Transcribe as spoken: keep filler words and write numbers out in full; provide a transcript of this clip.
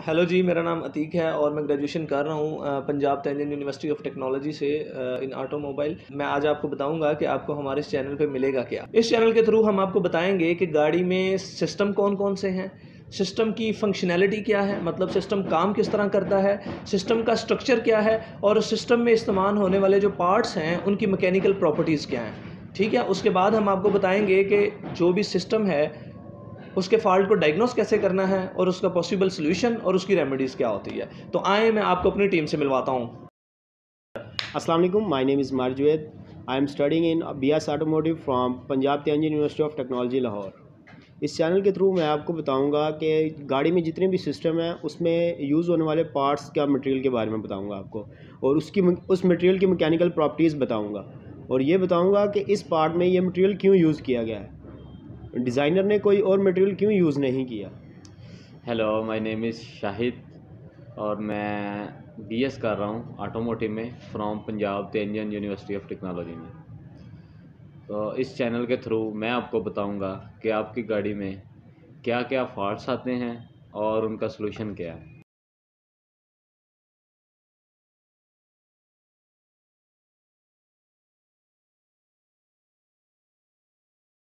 Hello जी, मेरा नाम अतीक है और मैं ग्रेजुएशन कर रहा हूँ Punjab Tianjin university of technology से इन ऑटोमोबाइल। मैं आज आपको बताऊंगा कि आपको हमारे इस चैनल पे मिलेगा क्या। इस चैनल के थ्रू हम आपको बताएंगे कि गाड़ी में सिस्टम कौन कौन से हैं, सिस्टम की फंक्शनैलिटी क्या है, मतलब सिस्टम काम किस तरह करता है, सिस्टम का स्ट्रक्चर क्या है और सिस्टम में इस्तेमाल होने वाले जो पार्ट्स हैं उनकी मैकेनिकल प्रॉपर्टीज़ क्या हैं। ठीक है, उसके बाद हम आपको बताएंगे कि जो भी सिस्टम है उसके फॉल्ट को डायग्नोस कैसे करना है और उसका पॉसिबल सोल्यूशन और उसकी रेमेडीज़ क्या होती है। तो आए मैं आपको अपनी टीम से मिलवाता हूँ। अस्सलाम वालेकुम, माय नेम इज़ मारजुएद। I am studying in B S automotive from Punjab Tianjin university of technology Lahore. इस चैनल के थ्रू मैं आपको बताऊंगा कि गाड़ी में जितने भी सिस्टम है उसमें यूज़ होने वाले पार्ट्स का मटेरियल के बारे में बताऊंगा आपको, और उसकी उस मटेरियल की मैकेनिकल प्रॉपर्टीज़ बताऊंगा, और ये बताऊंगा कि इस पार्ट में ये मटेरियल क्यों यूज़ किया गया है, डिज़ाइनर ने कोई और मटेरियल क्यों यूज़ नहीं किया। Hello, my name is Shahid और मैं बीएस कर रहा हूँ ऑटोमोटिव में from Punjab Tianjin university of technology में। तो इस चैनल के थ्रू मैं आपको बताऊंगा कि आपकी गाड़ी में क्या क्या फॉल्ट्स आते हैं और उनका सलूशन क्या है।